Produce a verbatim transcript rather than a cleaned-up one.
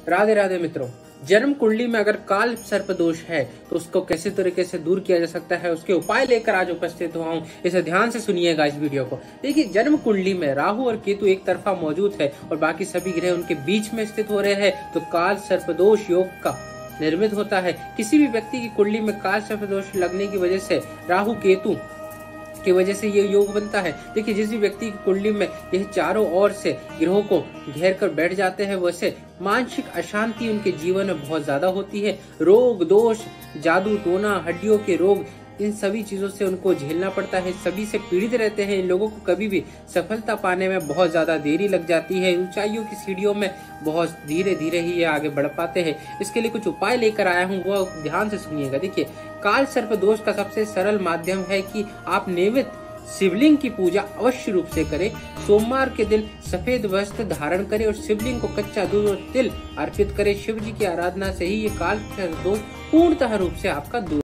राधे राधे मित्रों, जन्म कुंडली में अगर काल सर्प दोष है तो उसको कैसे तरीके से दूर किया जा सकता है, उसके उपाय लेकर आज उपस्थित हुआ हूँ। इसे ध्यान से सुनिएगा इस वीडियो को। देखिए, जन्म कुंडली में राहु और केतु एक तरफा मौजूद है और बाकी सभी ग्रह उनके बीच में स्थित हो रहे हैं तो काल सर्प दोष योग का निर्मित होता है। किसी भी व्यक्ति की कुंडली में काल सर्प दोष लगने की वजह से, राहु केतु की वजह से ये योग बनता है। देखिए, जिस भी व्यक्ति की कुंडली में यह चारों ओर से ग्रहों को घेर कर बैठ जाते हैं, वैसे मानसिक अशांति उनके जीवन में बहुत ज्यादा होती है। रोग दोष, जादू टोना, हड्डियों के रोग, इन सभी चीजों से उनको झेलना पड़ता है। सभी से पीड़ित रहते हैं। इन लोगों को कभी भी सफलता पाने में बहुत ज्यादा देरी लग जाती है। ऊंचाइयों की सीढ़ियों में बहुत धीरे धीरे ही ये आगे बढ़ पाते हैं। इसके लिए कुछ उपाय लेकर आया हूँ, वो ध्यान से सुनिएगा। देखिए, काल सर्प दोष का सबसे सरल माध्यम है कि आप नियमित शिवलिंग की पूजा अवश्य रूप से करें। सोमवार के दिन सफेद वस्त्र धारण करें और शिवलिंग को कच्चा दूध और तिल अर्पित करें। शिव जी की आराधना से ही ये काल सर्प दोष पूर्णतः रूप से आपका दूर